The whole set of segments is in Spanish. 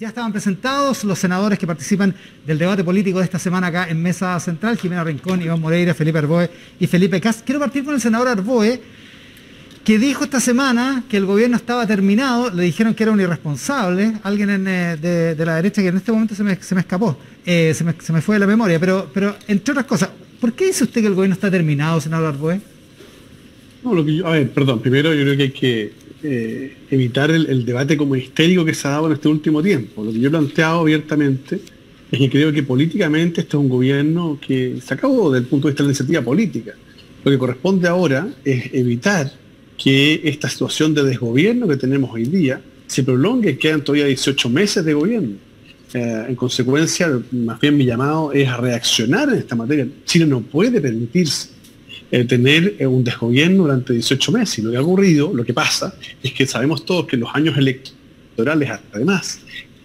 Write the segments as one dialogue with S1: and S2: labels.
S1: Ya estaban presentados los senadores que participan del debate político de esta semana acá en Mesa Central: Jimena Rincón, Iván Moreira, Felipe Arboe y Felipe Kast. Quiero partir con el senador Arboe, que dijo esta semana que el gobierno estaba terminado. Le dijeron que era un irresponsable, alguien de la derecha que en este momento se me escapó, se me fue de la memoria, pero entre otras cosas, ¿por qué dice usted que el gobierno está terminado, senador Arboe?
S2: No, primero yo creo que hay que evitar el debate como histérico que se ha dado en este último tiempo. Lo que yo he planteado abiertamente es que creo que políticamente este es un gobierno que se acabó desde el punto de vista de la iniciativa política. Lo que corresponde ahora es evitar que esta situación de desgobierno que tenemos hoy día se prolongue. Quedan todavía 18 meses de gobierno. En consecuencia, más bien mi llamado es a reaccionar en esta materia. Chile no puede permitirse tener un desgobierno durante 18 meses. Y lo que ha ocurrido, lo que pasa, es que sabemos todos que en los años electorales, además,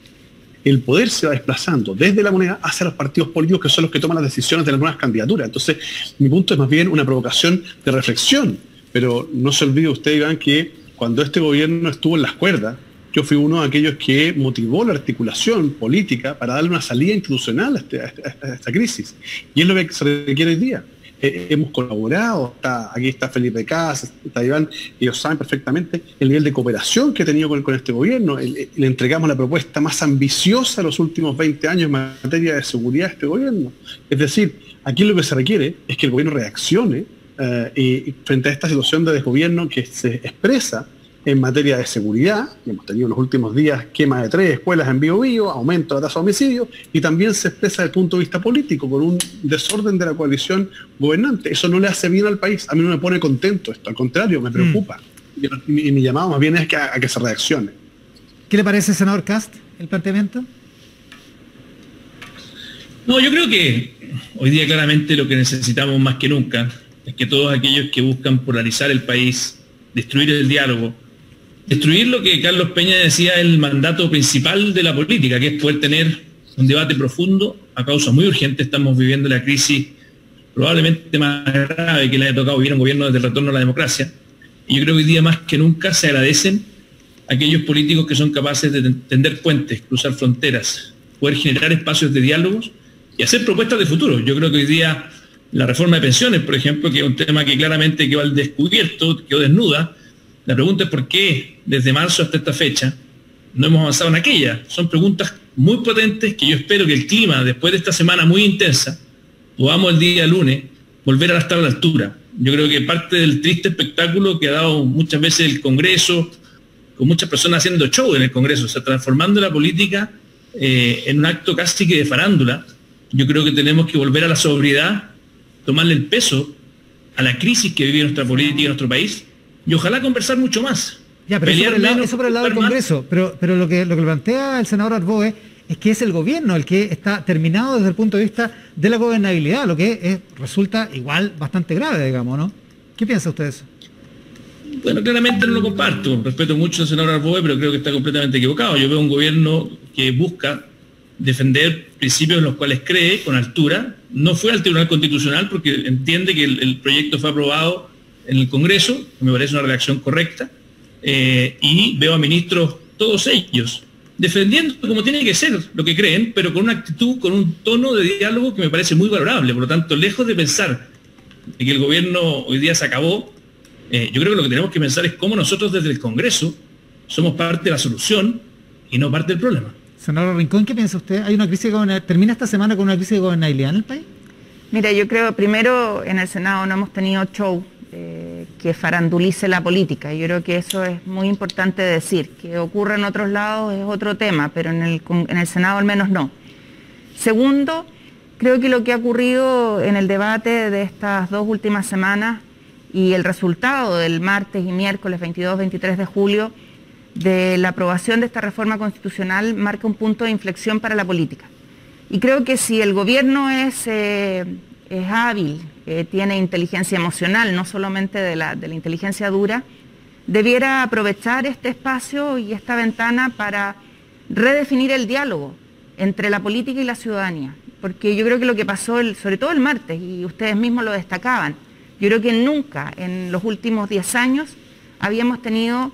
S2: el poder se va desplazando desde la moneda hacia los partidos políticos, que son los que toman las decisiones de las nuevas candidaturas. Entonces, mi punto es más bien una provocación de reflexión. Pero no se olvide usted, Iván, que cuando este gobierno estuvo en las cuerdas, yo fui uno de aquellos que motivó la articulación política para darle una salida institucional a esta crisis. Y es lo que se requiere hoy día. Hemos colaborado, aquí está Felipe Kast, está Iván, ellos saben perfectamente el nivel de cooperación que he tenido con este gobierno. Le entregamos la propuesta más ambiciosa de los últimos 20 años en materia de seguridad a este gobierno. Es decir, aquí lo que se requiere es que el gobierno reaccione y frente a esta situación de desgobierno que se expresa en materia de seguridad. Hemos tenido en los últimos días quema de 3 escuelas en Biobío, aumento de la tasa de homicidios, y también se expresa desde el punto de vista político, con un desorden de la coalición gobernante. Eso no le hace bien al país. A mí no me pone contento esto, al contrario, me preocupa. Y mi llamado más bien es a que se reaccione.
S1: ¿Qué le parece, senador Kast, el planteamiento?
S3: No, yo creo que hoy día claramente lo que necesitamos más que nunca es que todos aquellos que buscan polarizar el país, destruir el diálogo, destruir lo que Carlos Peña decía el mandato principal de la política, que es poder tener un debate profundo a causa muy urgente. Estamos viviendo la crisis probablemente más grave que le haya tocado vivir a un gobierno desde el retorno a la democracia. Y yo creo que hoy día más que nunca se agradecen aquellos políticos que son capaces de tender puentes, cruzar fronteras, poder generar espacios de diálogos y hacer propuestas de futuro. Yo creo que hoy día la reforma de pensiones, por ejemplo, que es un tema que claramente quedó al descubierto, quedó desnuda. La pregunta es por qué desde marzo hasta esta fecha no hemos avanzado en aquella. Son preguntas muy potentes que yo espero que el clima, después de esta semana muy intensa, podamos el día lunes volver a estar a la altura. Yo creo que parte del triste espectáculo que ha dado muchas veces el Congreso, con muchas personas haciendo show en el Congreso, o sea, transformando la política en un acto casi que de farándula. Yo creo que tenemos que volver a la sobriedad, tomarle el peso a la crisis que vive nuestra política en nuestro país, y ojalá conversar mucho más.
S1: Ya, pero eso por el lado del Congreso. Pero lo que plantea el senador Arboe es que es el gobierno el que está terminado desde el punto de vista de la gobernabilidad, lo que resulta igual bastante grave, digamos, ¿no? ¿Qué piensa usted de eso?
S3: Bueno, claramente no lo comparto. Respeto mucho al senador Arboe, pero creo que está completamente equivocado. Yo veo un gobierno que busca defender principios en los cuales cree con altura. No fue al Tribunal Constitucional porque entiende que el proyecto fue aprobado en el Congreso, me parece una redacción correcta, y veo a ministros, todos ellos, defendiendo como tiene que ser lo que creen, pero con una actitud, con un tono de diálogo que me parece muy valorable. Por lo tanto, lejos de pensar de que el gobierno hoy día se acabó, yo creo que lo que tenemos que pensar es cómo nosotros desde el Congreso somos parte de la solución y no parte del problema.
S1: Senador Rincón, ¿qué piensa usted? ¿Hay una crisis termina esta semana con una crisis de gobernabilidad en el país?
S4: Mira, yo creo, primero, en el Senado no hemos tenido show que farandulice la política. Yo creo que eso es muy importante decir. Que ocurre en otros lados es otro tema, pero en el Senado al menos no. Segundo, creo que lo que ha ocurrido en el debate de estas 2 últimas semanas y el resultado del martes y miércoles 22-23 de julio de la aprobación de esta reforma constitucional marca un punto de inflexión para la política. Y creo que si el gobierno es hábil, tiene inteligencia emocional, no solamente de la inteligencia dura, debiera aprovechar este espacio y esta ventana para redefinir el diálogo entre la política y la ciudadanía. Porque yo creo que lo que pasó, sobre todo el martes, y ustedes mismos lo destacaban, yo creo que nunca en los últimos 10 años habíamos tenido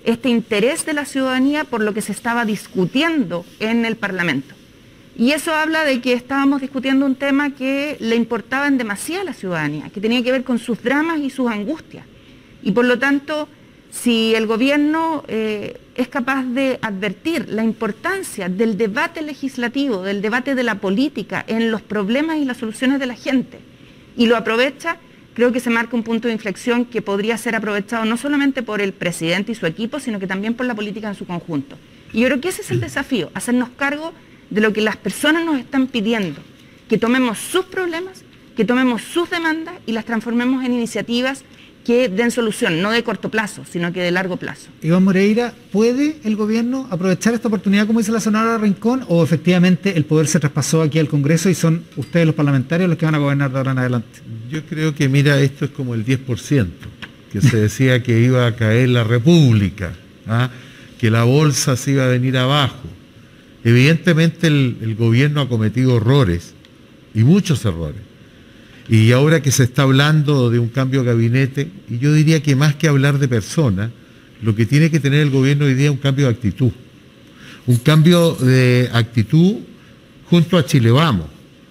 S4: este interés de la ciudadanía por lo que se estaba discutiendo en el Parlamento. Y eso habla de que estábamos discutiendo un tema que le importaba en demasía a la ciudadanía, que tenía que ver con sus dramas y sus angustias. Y por lo tanto, si el gobierno es capaz de advertir la importancia del debate legislativo, del debate de la política en los problemas y las soluciones de la gente, y lo aprovecha, creo que se marca un punto de inflexión que podría ser aprovechado no solamente por el presidente y su equipo, sino que también por la política en su conjunto. Y yo creo que ese es el desafío, hacernos cargo de lo que las personas nos están pidiendo, que tomemos sus problemas, que tomemos sus demandas y las transformemos en iniciativas que den solución, no de corto plazo, sino que de largo plazo.
S1: Iván Moreira, ¿puede el gobierno aprovechar esta oportunidad, como dice la senadora Rincón, o efectivamente el poder se traspasó aquí al Congreso y son ustedes los parlamentarios los que van a gobernar de ahora en adelante?
S5: Yo creo que, mira, esto es como el 10%, que se decía que iba a caer la República, que la bolsa se iba a venir abajo. Evidentemente el gobierno ha cometido errores, y muchos errores. Y ahora que se está hablando de un cambio de gabinete, y yo diría que más que hablar de personas, lo que tiene que tener el gobierno hoy día es un cambio de actitud. Un cambio de actitud junto a Chile Vamos.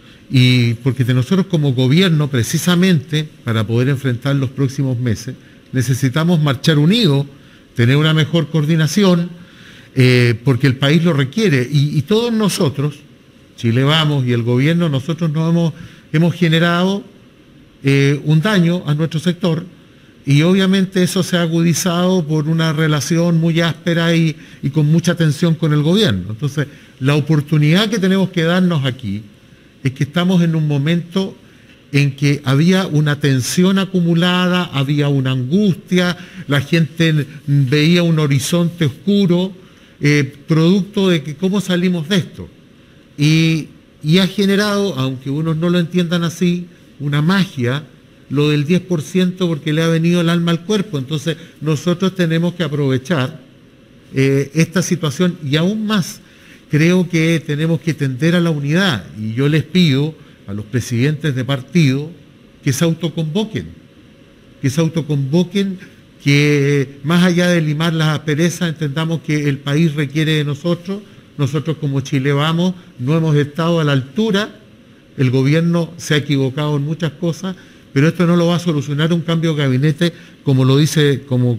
S5: Y porque nosotros como gobierno, precisamente, para poder enfrentar los próximos meses, necesitamos marchar unidos, tener una mejor coordinación, porque el país lo requiere. Y todos nosotros, Chile Vamos y el gobierno, nosotros nos hemos generado un daño a nuestro sector, y obviamente eso se ha agudizado por una relación muy áspera y con mucha tensión con el gobierno. Entonces, la oportunidad que tenemos que darnos aquí es que estamos en un momento en que había una tensión acumulada, había una angustia, la gente veía un horizonte oscuro, producto de que cómo salimos de esto. Y ha generado, aunque unos no lo entiendan así, una magia, lo del 10%, porque le ha venido el alma al cuerpo. Entonces nosotros tenemos que aprovechar esta situación, y aún más creo que tenemos que tender a la unidad. Y yo les pido a los presidentes de partido que se autoconvoquen, que más allá de limar las asperezas, entendamos que el país requiere de nosotros. Nosotros como Chile Vamos no hemos estado a la altura, el gobierno se ha equivocado en muchas cosas, pero esto no lo va a solucionar un cambio de gabinete como lo dice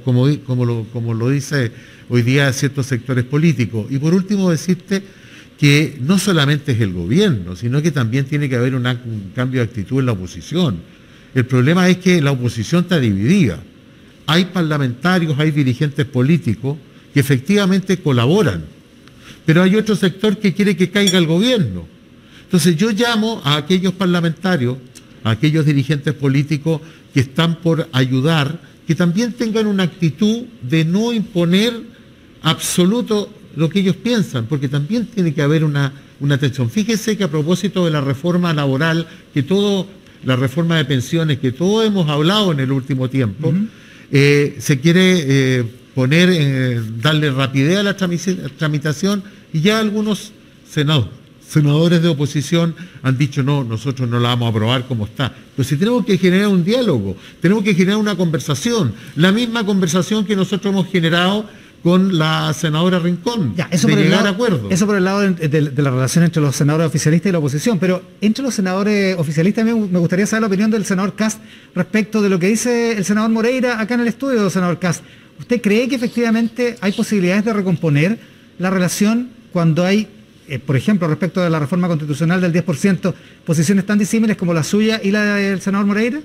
S5: hoy día ciertos sectores políticos. Y por último decirte que no solamente es el gobierno, sino que también tiene que haber un cambio de actitud en la oposición. El problema es que la oposición está dividida. Hay parlamentarios, hay dirigentes políticos que efectivamente colaboran, pero hay otro sector que quiere que caiga el gobierno. Entonces yo llamo a aquellos parlamentarios, a aquellos dirigentes políticos que están por ayudar, que también tengan una actitud de no imponer absoluto lo que ellos piensan, porque también tiene que haber una tensión. Fíjese que a propósito de la reforma laboral, la reforma de pensiones, que todos hemos hablado en el último tiempo, se quiere darle rapidez a la tramitación, y ya algunos senadores de oposición han dicho no, nosotros no la vamos a aprobar como está. Pero si tenemos que generar un diálogo, tenemos que generar una conversación, la misma conversación que nosotros hemos generado con la senadora Rincón, de llegar a acuerdos.
S1: Eso por el lado de la relación entre los senadores oficialistas y la oposición, pero entre los senadores oficialistas me gustaría saber la opinión del senador Kast respecto de lo que dice el senador Moreira acá en el estudio, senador Kast. ¿Usted cree que efectivamente hay posibilidades de recomponer la relación cuando hay, por ejemplo, respecto de la reforma constitucional del 10%, posiciones tan disímiles como la suya y la del senador Moreira?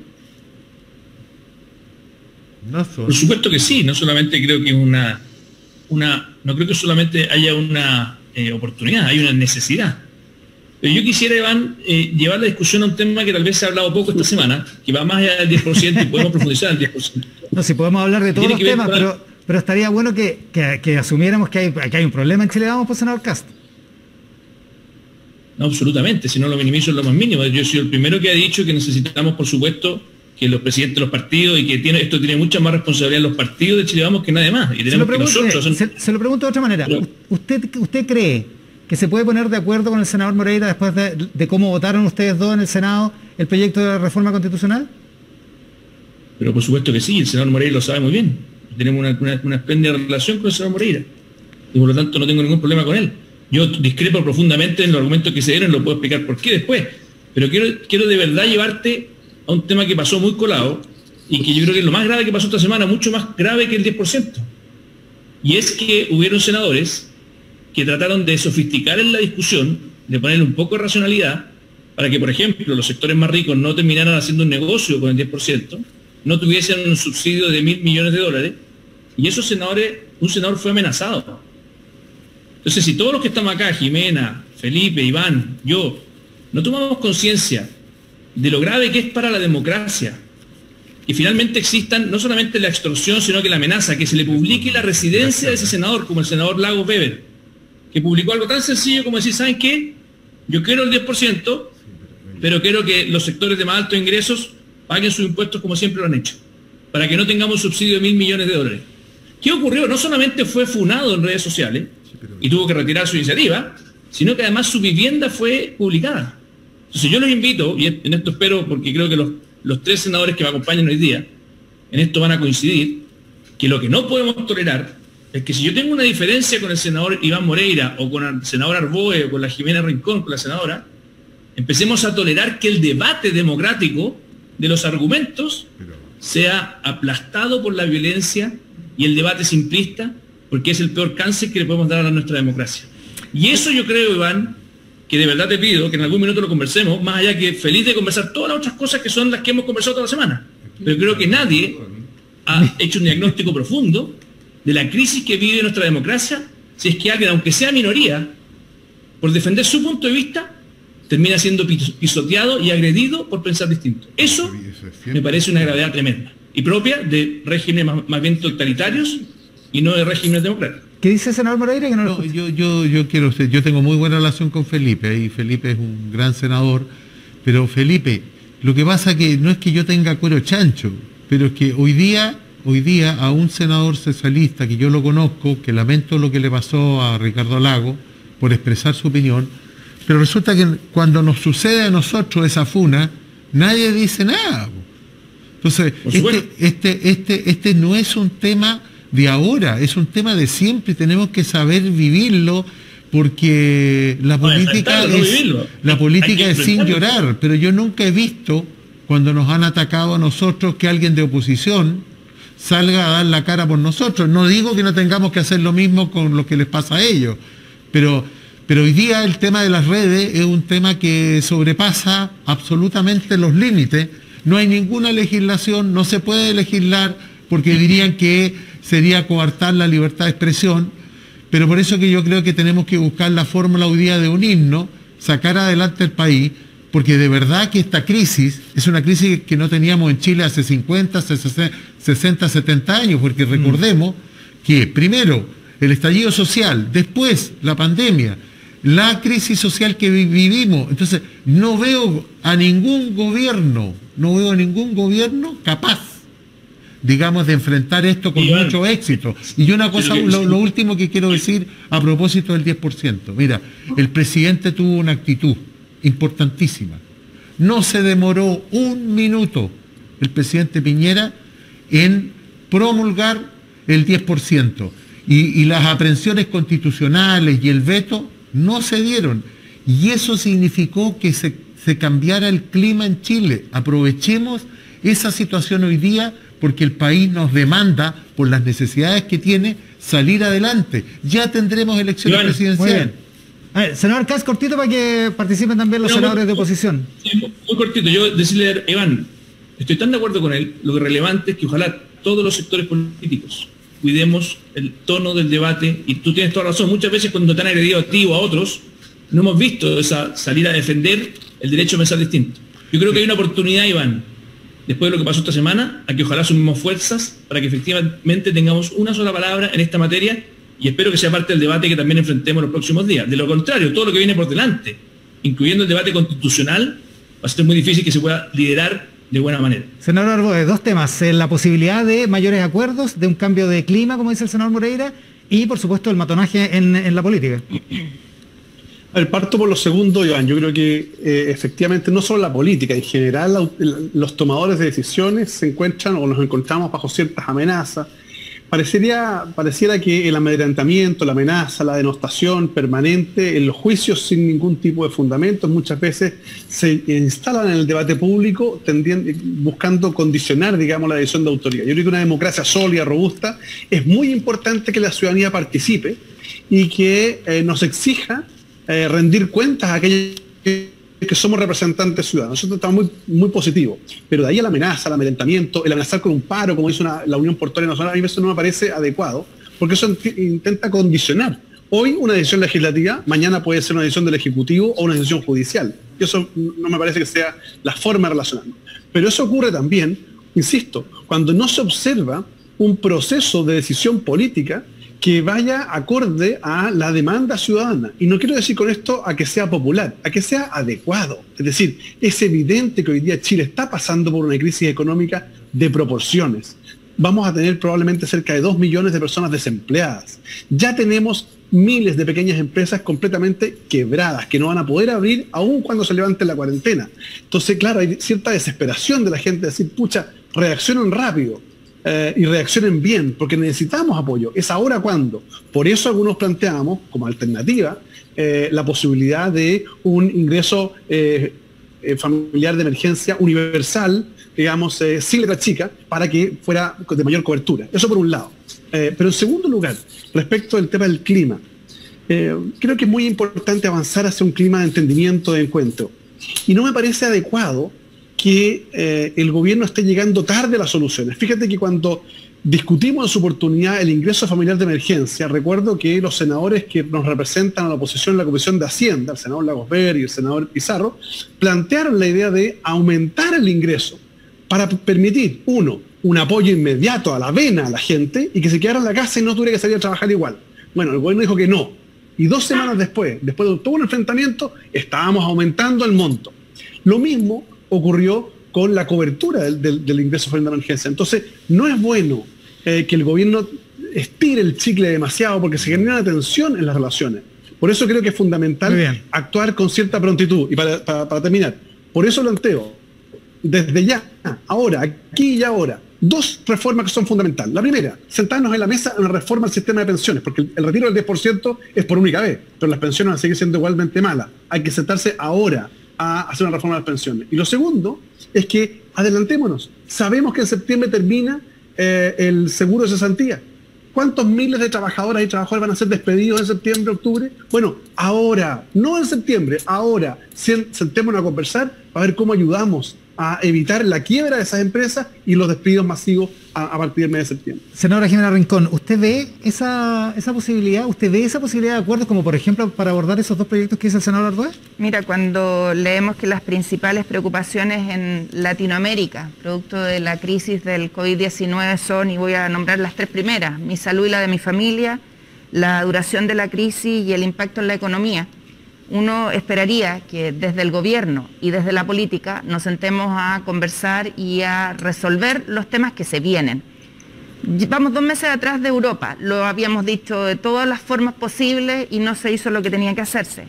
S3: Por supuesto que sí, no solamente creo que no creo que solamente haya una oportunidad, hay una necesidad. Pero yo quisiera, Iván, llevar la discusión a un tema que tal vez se ha hablado poco esta semana, que va más allá del 10% y podemos profundizar en el 10%.
S1: No, si podemos hablar de todos los temas, pero estaría bueno que asumiéramos que hay un problema en Chile Vamos, por senador Kast.
S3: No, absolutamente, si no lo minimizo en lo más mínimo. Yo soy el primero que ha dicho que necesitamos, por supuesto, que los presidentes de los partidos, y que esto tiene mucha más responsabilidad en los partidos de Chile Vamos que nadie más. Y tenemos
S1: se lo pregunto de otra manera. ¿Usted cree que se puede poner de acuerdo con el senador Moreira después de cómo votaron ustedes dos en el Senado el proyecto de reforma constitucional?
S3: Pero por supuesto que sí, el senador Moreira lo sabe muy bien. tenemos una espléndida relación con el senador Moreira, y por lo tanto no tengo ningún problema con él. Yo discrepo profundamente en los argumentos que se dieron, lo puedo explicar por qué después, pero quiero de verdad llevarte a un tema que pasó muy colado, y que yo creo que es lo más grave que pasó esta semana, mucho más grave que el 10%. Y es que hubieron senadores que trataron de sofisticar en la discusión, de ponerle un poco de racionalidad, para que, por ejemplo, los sectores más ricos no terminaran haciendo un negocio con el 10%, no tuviesen un subsidio de $1.000 millones, y esos senadores, un senador fue amenazado. Entonces, si todos los que estamos acá, Jimena, Felipe, Iván, yo, no tomamos conciencia de lo grave que es para la democracia, que finalmente existan no solamente la extorsión, sino que la amenaza, que se le publique la residencia de ese senador, como el senador Lagos Weber, que publicó algo tan sencillo como decir, ¿saben qué? Yo quiero el 10%, pero quiero que los sectores de más altos ingresos paguen sus impuestos como siempre lo han hecho, para que no tengamos subsidio de $1.000 millones. ¿Qué ocurrió? No solamente fue funado en redes sociales y tuvo que retirar su iniciativa, sino que además su vivienda fue publicada. Entonces yo los invito, y en esto espero, porque creo que los 3 senadores que me acompañan hoy día, en esto van a coincidir, que lo que no podemos tolerar es que si yo tengo una diferencia con el senador Iván Moreira, o con el senador Arboe, o con la Jimena Rincón, con la senadora, empecemos a tolerar que el debate democrático de los argumentos sea aplastado por la violencia y el debate simplista, porque es el peor cáncer que le podemos dar a nuestra democracia. Y eso yo creo, Iván, que de verdad te pido que en algún minuto lo conversemos, más allá que feliz de conversar todas las otras cosas que son las que hemos conversado toda la semana. Pero creo que nadie ha hecho un diagnóstico profundo de la crisis que vive nuestra democracia, si es que alguien, aunque sea minoría, por defender su punto de vista, termina siendo pisoteado y agredido por pensar distinto. Eso me parece una gravedad tremenda, y propia de regímenes más bien totalitarios y no de regímenes democráticos.
S1: ¿Qué dice el senador Moreira? Que no
S5: yo tengo muy buena relación con Felipe, y Felipe es un gran senador, pero Felipe, lo que pasa que no es que yo tenga cuero chancho, pero es que hoy día a un senador socialista que yo lo conozco, que lamento lo que le pasó a Ricardo Lagos por expresar su opinión, pero resulta que cuando nos sucede a nosotros esa funa, nadie dice nada. Entonces, este no es un tema de ahora, es un tema de siempre, y tenemos que saber vivirlo, porque la política es sin llorar. Pero yo nunca he visto, cuando nos han atacado a nosotros, que alguien de oposición salga a dar la cara por nosotros. No digo que no tengamos que hacer lo mismo con lo que les pasa a ellos, pero hoy día el tema de las redes es un tema que sobrepasa absolutamente los límites. No hay ninguna legislación, no se puede legislar, porque dirían que sería coartar la libertad de expresión, pero por eso que yo creo que tenemos que buscar la fórmula hoy día de unirnos, sacar adelante el país, porque de verdad que esta crisis es una crisis que no teníamos en Chile hace 50, 60, 70 años, porque recordemos que primero el estallido social, después la pandemia, la crisis social que vivimos. Entonces no veo a ningún gobierno capaz, digamos, de enfrentar esto con mucho éxito. Y una cosa, lo último que quiero decir a propósito del 10%. Mira, el presidente tuvo una actitud importantísima. No se demoró un minuto el presidente Piñera en promulgar el 10%. Y las aprehensiones constitucionales y el veto no se dieron. Y eso significó que se cambiara el clima en Chile. Aprovechemos esa situación hoy día, porque el país nos demanda, por las necesidades que tiene, salir adelante. Ya tendremos elecciones presidenciales.
S1: A ver, senador Kast, cortito para que participen también los senadores de oposición.
S3: Sí, muy cortito. Yo decirle a Iván, estoy tan de acuerdo con él, lo que relevante es que ojalá todos los sectores políticos cuidemos el tono del debate, y tú tienes toda razón, muchas veces cuando te han agredido a ti o a otros, no hemos visto esa salir a defender el derecho a pensar distinto. Yo creo que hay una oportunidad, Iván, después de lo que pasó esta semana, a que ojalá sumemos fuerzas para que efectivamente tengamos una sola palabra en esta materia, y espero que sea parte del debate que también enfrentemos los próximos días. De lo contrario, todo lo que viene por delante, incluyendo el debate constitucional, va a ser muy difícil que se pueda liderar de buena manera.
S1: Senador Arboe, dos temas: la posibilidad de mayores acuerdos, de un cambio de clima, como dice el senador Moreira, y por supuesto el matonaje en la política.
S2: A ver, parto por lo segundo, Iván. Yo creo que efectivamente no solo la política, en general los tomadores de decisiones se encuentran o nos encontramos bajo ciertas amenazas, pareciera que el amedrentamiento, la amenaza, la denostación permanente en los juicios sin ningún tipo de fundamentos muchas veces se instalan en el debate público buscando condicionar, digamos, la decisión de autoridad. Yo creo que una democracia sólida, robusta, es muy importante que la ciudadanía participe y que nos exija rendir cuentas a aquellos que somos representantes ciudadanos. Eso está muy positivo. Pero de ahí a la amenaza, el amedrentamiento, el amenazar con un paro, como hizo la Unión Portuaria Nacional, a mí eso no me parece adecuado, porque eso intenta condicionar. Hoy una decisión legislativa, mañana puede ser una decisión del Ejecutivo o una decisión judicial. Y eso no me parece que sea la forma de relacionarnos. Pero eso ocurre también, insisto, cuando no se observa un proceso de decisión política que vaya acorde a la demanda ciudadana. Y no quiero decir con esto a que sea popular, a que sea adecuado. Es decir, es evidente que hoy día Chile está pasando por una crisis económica de proporciones. Vamos a tener probablemente cerca de 2 millones de personas desempleadas. Ya tenemos miles de pequeñas empresas completamente quebradas, que no van a poder abrir aún cuando se levante la cuarentena. Entonces, claro, hay cierta desesperación de la gente de decir, pucha, reaccionen rápido. Y reaccionen bien, porque necesitamos apoyo. ¿Es ahora cuándo? Por eso algunos planteamos como alternativa la posibilidad de un ingreso familiar de emergencia universal, digamos, sin letra chica, para que fuera de mayor cobertura. Eso por un lado. Pero en segundo lugar, respecto del tema del clima, creo que es muy importante avanzar hacia un clima de entendimiento, de encuentro. Y no me parece adecuado que el gobierno esté llegando tarde a las soluciones. Fíjate que cuando discutimos en su oportunidad el ingreso familiar de emergencia, recuerdo que los senadores que nos representan a la oposición en la Comisión de Hacienda, el senador Lagos Berry y el senador Pizarro, plantearon la idea de aumentar el ingreso para permitir, uno, un apoyo inmediato a la vena a la gente y que se quedara en la casa y no tuviera que salir a trabajar igual. Bueno, el gobierno dijo que no. Y 2 semanas después de todo un enfrentamiento, estábamos aumentando el monto. Lo mismo ocurrió con la cobertura del ingreso familiar de emergencia. Entonces, no es bueno que el gobierno estire el chicle demasiado porque se genera una tensión en las relaciones. Por eso creo que es fundamental actuar con cierta prontitud. Y para terminar, por eso planteo, desde ya, ahora, aquí y ahora, 2 reformas que son fundamentales. La primera, sentarnos en la mesa en una reforma del sistema de pensiones, porque el retiro del 10% es por única vez, pero las pensiones van a seguir siendo igualmente malas. Hay que sentarse ahora a hacer una reforma de las pensiones. Y lo segundo es que adelantémonos. Sabemos que en septiembre termina el seguro de cesantía. ¿Cuántos miles de trabajadoras y trabajadores van a ser despedidos en septiembre, octubre? Bueno, ahora, no en septiembre, ahora, sentémonos a conversar para ver cómo ayudamos a evitar la quiebra de esas empresas y los despidos masivos a partir del mes de septiembre.
S1: Senadora Jimena Rincón, ¿usted ve esa posibilidad? ¿Usted ve esa posibilidad de acuerdos como, por ejemplo, para abordar esos 2 proyectos que dice el senador Arboe?
S4: Mira, cuando leemos que las principales preocupaciones en Latinoamérica, producto de la crisis del COVID-19, son, y voy a nombrar las 3 primeras, mi salud y la de mi familia, la duración de la crisis y el impacto en la economía, uno esperaría que desde el gobierno y desde la política nos sentemos a conversar y a resolver los temas que se vienen. Vamos 2 meses atrás de Europa, lo habíamos dicho de todas las formas posibles y no se hizo lo que tenía que hacerse.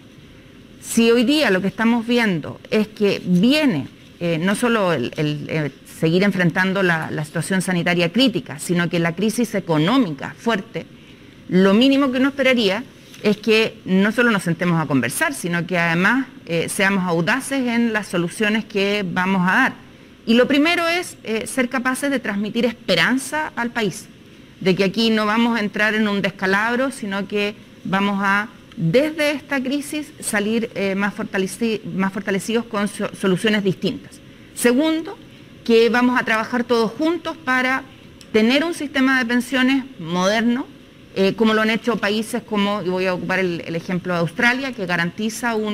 S4: Si hoy día lo que estamos viendo es que viene no solo el seguir enfrentando la situación sanitaria crítica, sino que la crisis económica fuerte, lo mínimo que uno esperaría es que no solo nos sentemos a conversar, sino que además seamos audaces en las soluciones que vamos a dar. Y lo primero es ser capaces de transmitir esperanza al país, de que aquí no vamos a entrar en un descalabro, sino que vamos a, desde esta crisis, salir más fortalecidos con soluciones distintas. Segundo, que vamos a trabajar todos juntos para tener un sistema de pensiones moderno, como lo han hecho países como, y voy a ocupar el ejemplo de Australia, que garantiza un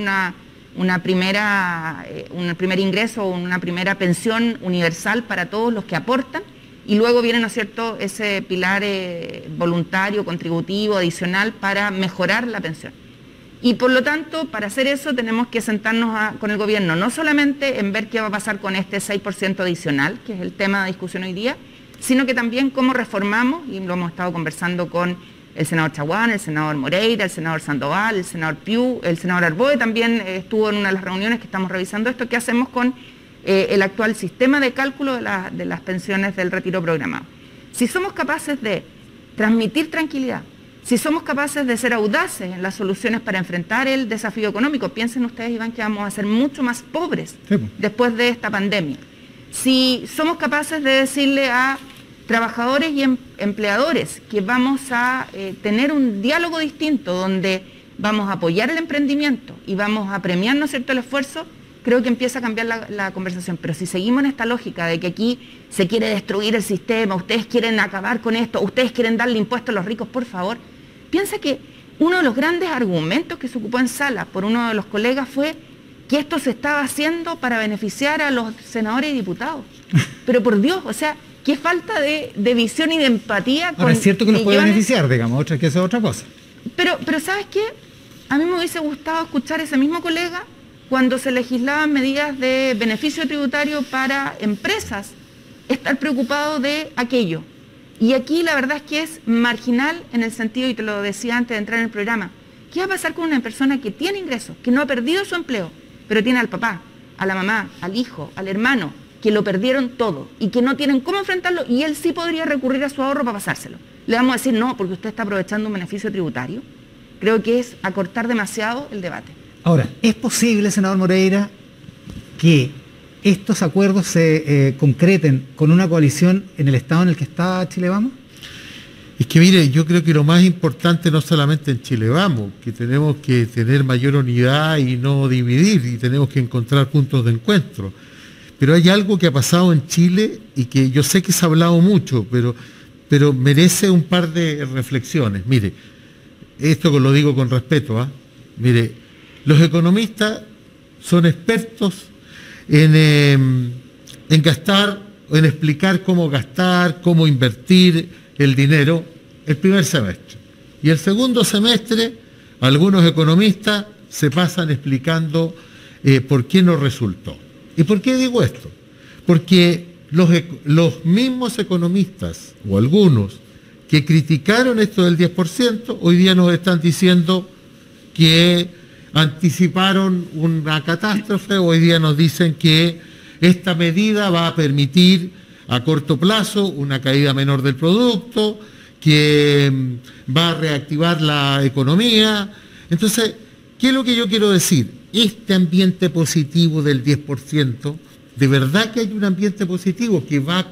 S4: primer ingreso o una primera pensión universal para todos los que aportan, y luego viene, ¿no es cierto?, ese pilar voluntario, contributivo, adicional para mejorar la pensión. Y por lo tanto, para hacer eso tenemos que sentarnos con el gobierno, no solamente en ver qué va a pasar con este 6% adicional, que es el tema de discusión hoy día, sino que también cómo reformamos, y lo hemos estado conversando con el senador Chaguán, el senador Moreira, el senador Sandoval, el senador Piu, el senador Arboe también estuvo en una de las reuniones que estamos revisando esto, qué hacemos con el actual sistema de cálculo de las pensiones del retiro programado. Si somos capaces de transmitir tranquilidad. Si somos capaces de ser audaces en las soluciones para enfrentar el desafío económico, piensen ustedes, Iván, que vamos a ser mucho más pobres después de esta pandemia. Si somos capaces de decirle a trabajadores y empleadores que vamos a tener un diálogo distinto donde vamos a apoyar el emprendimiento y vamos a premiar, ¿no es cierto?, el esfuerzo, creo que empieza a cambiar la conversación. Pero si seguimos en esta lógica de que aquí se quiere destruir el sistema, ustedes quieren acabar con esto, ustedes quieren darle impuestos a los ricos, por favor, piensa que uno de los grandes argumentos que se ocupó en sala por uno de los colegas fue que esto se estaba haciendo para beneficiar a los senadores y diputados. Pero por Dios, o sea, qué falta de visión y de empatía.
S1: Ahora, es cierto que los puede beneficiar, digamos, que eso es otra cosa.
S4: Pero ¿sabes qué? A mí me hubiese gustado escuchar a ese mismo colega cuando se legislaban medidas de beneficio tributario para empresas, estar preocupado de aquello. Y aquí la verdad es que es marginal en el sentido, y te lo decía antes de entrar en el programa, ¿qué va a pasar con una persona que tiene ingresos, que no ha perdido su empleo, pero tiene al papá, a la mamá, al hijo, al hermano, que lo perdieron todo y que no tienen cómo enfrentarlo, y él sí podría recurrir a su ahorro para pasárselo? Le vamos a decir no, porque usted está aprovechando un beneficio tributario. Creo que es acortar demasiado el debate.
S1: Ahora, ¿es posible, senador Moreira, que estos acuerdos se concreten con una coalición en el estado en el que está Chile Vamos?
S5: Es que mire, yo creo que lo más importante no solamente en Chile Vamos, que tenemos que tener mayor unidad y no dividir, y tenemos que encontrar puntos de encuentro. Pero hay algo que ha pasado en Chile y que yo sé que se ha hablado mucho, pero merece un par de reflexiones. Mire, esto lo digo con respeto, mire, los economistas son expertos en gastar, en explicar cómo gastar, cómo invertir el dinero el primer semestre. Y el segundo semestre, algunos economistas se pasan explicando por qué no resultó. ¿Y por qué digo esto? Porque los mismos economistas, o algunos, que criticaron esto del 10%, hoy día nos están diciendo que anticiparon una catástrofe, hoy día nos dicen que esta medida va a permitir a corto plazo una caída menor del producto, que va a reactivar la economía. Entonces, ¿qué es lo que yo quiero decir? Este ambiente positivo del 10%, de verdad que hay un ambiente positivo que va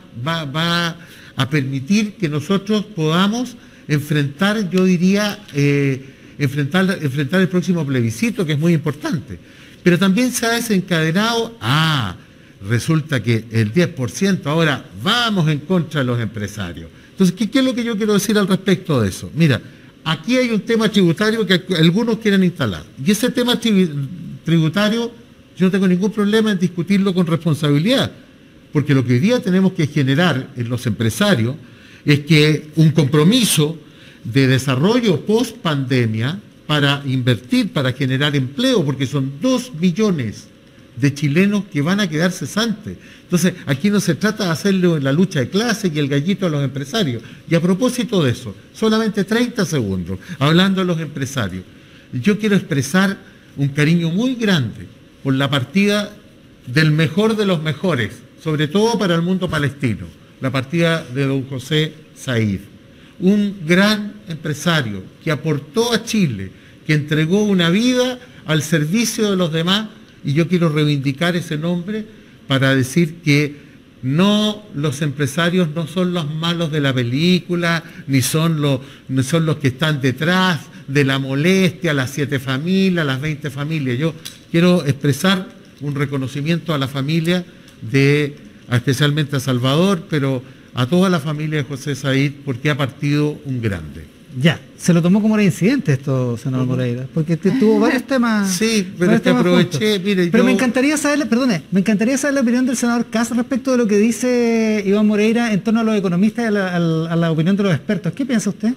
S5: a permitir que nosotros podamos enfrentar, yo diría, enfrentar el próximo plebiscito, que es muy importante. Pero también se ha desencadenado, resulta que el 10%, ahora vamos en contra de los empresarios. Entonces, ¿qué es lo que yo quiero decir al respecto de eso? Mira, aquí hay un tema tributario que algunos quieren instalar. Y ese tema tributario, yo no tengo ningún problema en discutirlo con responsabilidad, porque lo que hoy día tenemos que generar en los empresarios es que un compromiso de desarrollo post pandemia para invertir, para generar empleo, porque son 2 millones de chilenos que van a quedar cesantes. Entonces, aquí no se trata de hacerle la lucha de clase y el gallito a los empresarios. Y a propósito de eso, solamente 30 segundos, hablando de los empresarios, yo quiero expresar un cariño muy grande por la partida del mejor de los mejores, sobre todo para el mundo palestino, la partida de don José Said, un gran empresario que aportó a Chile, que entregó una vida al servicio de los demás, y yo quiero reivindicar ese nombre para decir que los empresarios no son los malos de la película, ni son los que están detrás de la molestia, las 7 familias, las 20 familias. Yo quiero expresar un reconocimiento a la familia especialmente a Salvador, pero a toda la familia de José Said, porque ha partido un grande.
S1: Ya, se lo tomó como un incidente esto, senador Moreira, porque tuvo varios temas.
S5: Sí, pero es que aproveché, mire,
S1: pero me encantaría saber la opinión del senador Kast respecto de lo que dice Iván Moreira en torno a los economistas y a la opinión de los expertos. ¿Qué piensa usted?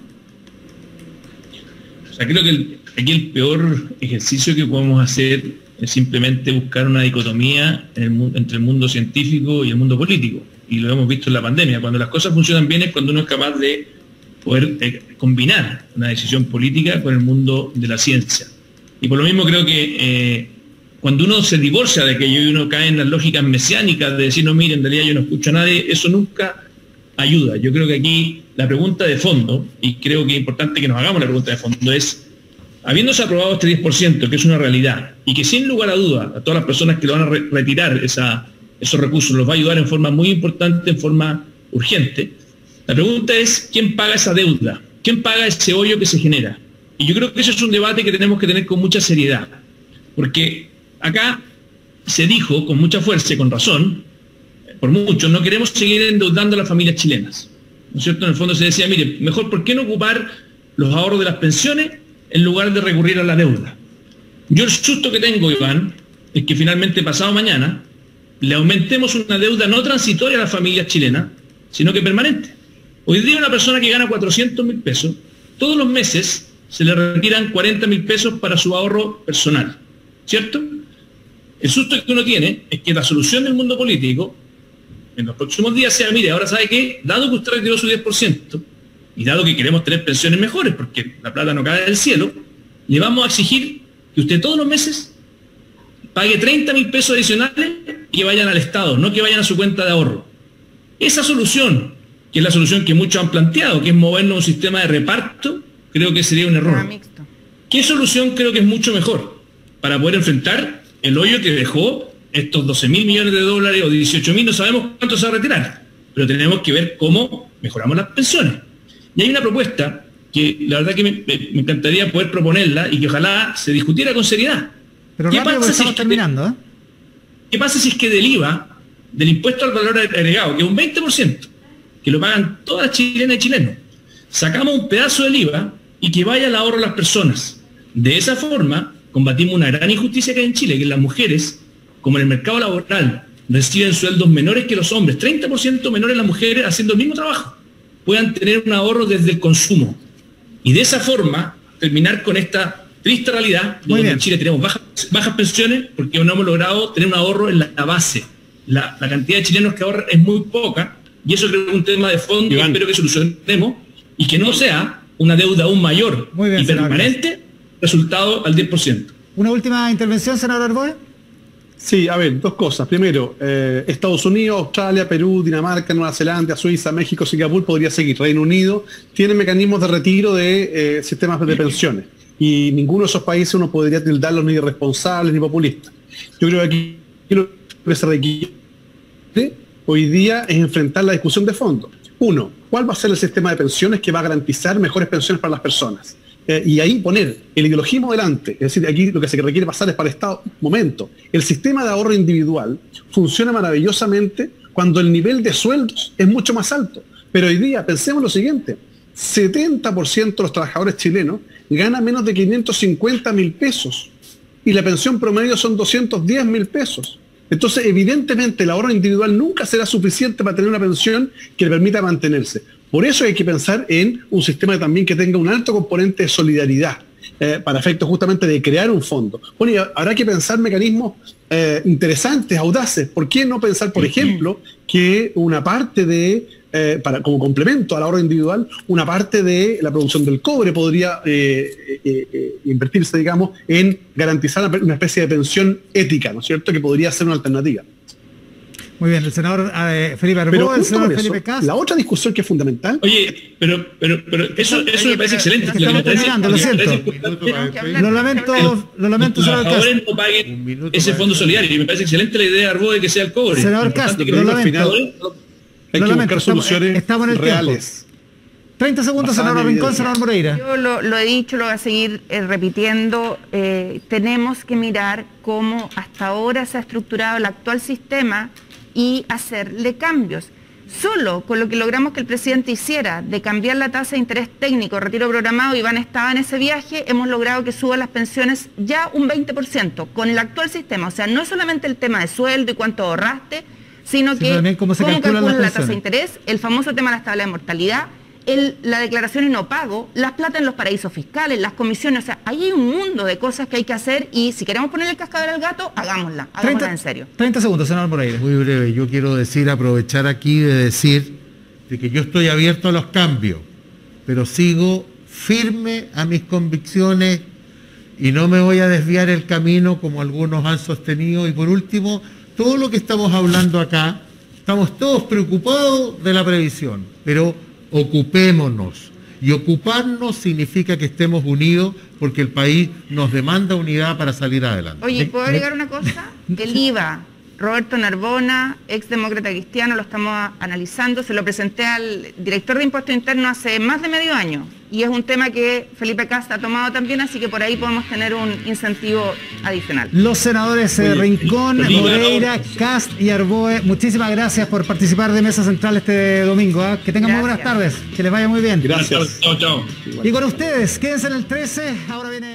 S3: O sea, creo que aquí el peor ejercicio que podemos hacer es simplemente buscar una dicotomía entre el mundo científico y el mundo político. Y lo hemos visto en la pandemia. Cuando las cosas funcionan bien es cuando uno es capaz de poder combinar una decisión política con el mundo de la ciencia. Y por lo mismo creo que cuando uno se divorcia de aquello y uno cae en las lógicas mesiánicas de decir, no, mire, en realidad yo no escucho a nadie, eso nunca ayuda. Yo creo que aquí la pregunta de fondo, y creo que es importante que nos hagamos la pregunta de fondo, es, habiéndose aprobado este 10%, que es una realidad, y que sin lugar a duda a todas las personas que lo van a retirar esos recursos los va a ayudar en forma muy importante, en forma urgente, la pregunta es, ¿quién paga esa deuda? ¿Quién paga ese hoyo que se genera? Y yo creo que ese es un debate que tenemos que tener con mucha seriedad, porque acá se dijo con mucha fuerza y con razón, por mucho, no queremos seguir endeudando a las familias chilenas, ¿no es cierto? En el fondo se decía, mire, mejor, ¿por qué no ocupar los ahorros de las pensiones en lugar de recurrir a la deuda? Yo el susto que tengo, Iván, es que finalmente pasado mañana le aumentemos una deuda no transitoria a las familias chilenas, sino que permanente. Hoy día una persona que gana 400.000 pesos, todos los meses se le retiran 40.000 pesos para su ahorro personal, ¿cierto? El susto que uno tiene es que la solución del mundo político en los próximos días sea, mire, ahora sabe que, dado que usted retiró su 10%, y dado que queremos tener pensiones mejores, porque la plata no cae del cielo, le vamos a exigir que usted todos los meses pague 30.000 pesos adicionales y que vayan al Estado, no que vayan a su cuenta de ahorro. Esa solución, que es la solución que muchos han planteado, que es movernos a un sistema de reparto, creo que sería un error. ¿Qué solución creo que es mucho mejor para poder enfrentar el hoyo que dejó estos 12.000 millones de dólares o 18.000, no sabemos cuánto se va a retirar, pero tenemos que ver cómo mejoramos las pensiones? Y hay una propuesta que la verdad que me encantaría poder proponerla y que ojalá se discutiera con seriedad.
S1: Pero
S3: ¿Qué pasa si
S1: terminando,
S3: ¿Qué pasa si es que del IVA, del impuesto al valor agregado, que es un 20%, que lo pagan todas las chilenas y chilenos, sacamos un pedazo del IVA y que vaya al ahorro de las personas? De esa forma combatimos una gran injusticia que hay en Chile, que las mujeres, como en el mercado laboral, reciben sueldos menores que los hombres, 30% menores las mujeres haciendo el mismo trabajo, puedan tener un ahorro desde el consumo. Y de esa forma terminar con esta triste realidad donde en Chile tenemos bajas pensiones porque no hemos logrado tener un ahorro en la base. La cantidad de chilenos que ahorran es muy poca, y eso creo que es un tema de fondo, Iván, espero que solucionemos y que no sea una deuda aún mayor y permanente, resultado al 10%.
S1: Una última intervención, senador Arboe.
S2: Sí, a ver, dos cosas. Primero, Estados Unidos, Australia, Perú, Dinamarca, Nueva Zelanda, Suiza, México, Singapur, podría seguir. Reino Unido tiene mecanismos de retiro de sistemas de pensiones. Y ninguno de esos países uno podría tildarlos ni irresponsables ni populistas. Yo creo que aquí lo que se requiere hoy día es enfrentar la discusión de fondo. Uno, ¿cuál va a ser el sistema de pensiones que va a garantizar mejores pensiones para las personas? Y ahí poner el ideologismo delante. Es decir, aquí lo que se requiere pasar es para el Estado. Momento, el sistema de ahorro individual funciona maravillosamente cuando el nivel de sueldos es mucho más alto. Pero hoy día, pensemos lo siguiente, 70% de los trabajadores chilenos ganan menos de 550.000 pesos y la pensión promedio son 210.000 pesos. Entonces, evidentemente, el ahorro individual nunca será suficiente para tener una pensión que le permita mantenerse. Por eso hay que pensar en un sistema también que tenga un alto componente de solidaridad, para efectos justamente de crear un fondo. Bueno, y habrá que pensar mecanismos interesantes, audaces. ¿Por qué no pensar, por ejemplo, que una parte de, como complemento al ahorro individual, una parte de la producción del cobre podría invertirse, digamos, en garantizar una especie de pensión ética, ¿no es cierto?, que podría ser una alternativa.
S1: Muy bien, el senador Felipe Arboe, el senador Felipe Kast.
S2: La otra discusión que es fundamental...
S3: Oye, pero eso me parece excelente.
S1: Estamos terminando, lo siento. Lo lamento, senador Kast.
S3: Los no paguen ese fondo solidario. Y me parece excelente la idea de Arboe de que sea el cobre.
S1: Senador Kast, lo lamento.
S2: Hay que buscar soluciones reales.
S1: 30 segundos, senador Rincón, senador Moreira.
S4: Yo lo he dicho, lo voy a seguir repitiendo. Tenemos que mirar cómo hasta ahora se ha estructurado el actual sistema y hacerle cambios. Solo con lo que logramos que el presidente hiciera, de cambiar la tasa de interés técnico, retiro programado, Iván estaba en ese viaje, hemos logrado que suban las pensiones ya un 20% con el actual sistema. O sea, no solamente el tema de sueldo y cuánto ahorraste, sino que cómo calculan la tasa de interés, el famoso tema de la tabla de mortalidad, la declaración y no pago, las plata en los paraísos fiscales, las comisiones. O sea, ahí hay un mundo de cosas que hay que hacer y si queremos poner el cascabel al gato, hagámosla en serio.
S1: 30 segundos, senador Moreira.
S5: Muy breve, yo quiero aprovechar aquí de decir de que yo estoy abierto a los cambios, pero sigo firme a mis convicciones y no me voy a desviar el camino como algunos han sostenido. Y por último, todo lo que estamos hablando acá Estamos todos preocupados de la previsión, pero ocupémonos. Y ocuparnos significa que estemos unidos porque el país nos demanda unidad para salir adelante.
S4: Oye, ¿puedo agregar una cosa? El IVA, Roberto Narbona, exdemócrata cristiano, lo estamos analizando, se lo presenté al director de Impuesto Interno hace más de medio año y es un tema que Felipe Kast ha tomado también, así que por ahí podemos tener un incentivo adicional.
S1: Los senadores Rincón, Moreira, Kast y Arboe, muchísimas gracias por participar de Mesa Central este domingo. Que tengan muy buenas tardes, que les vaya muy bien.
S2: Gracias.
S3: Chao, chao.
S1: Y con ustedes, quédense en el 13, ahora viene...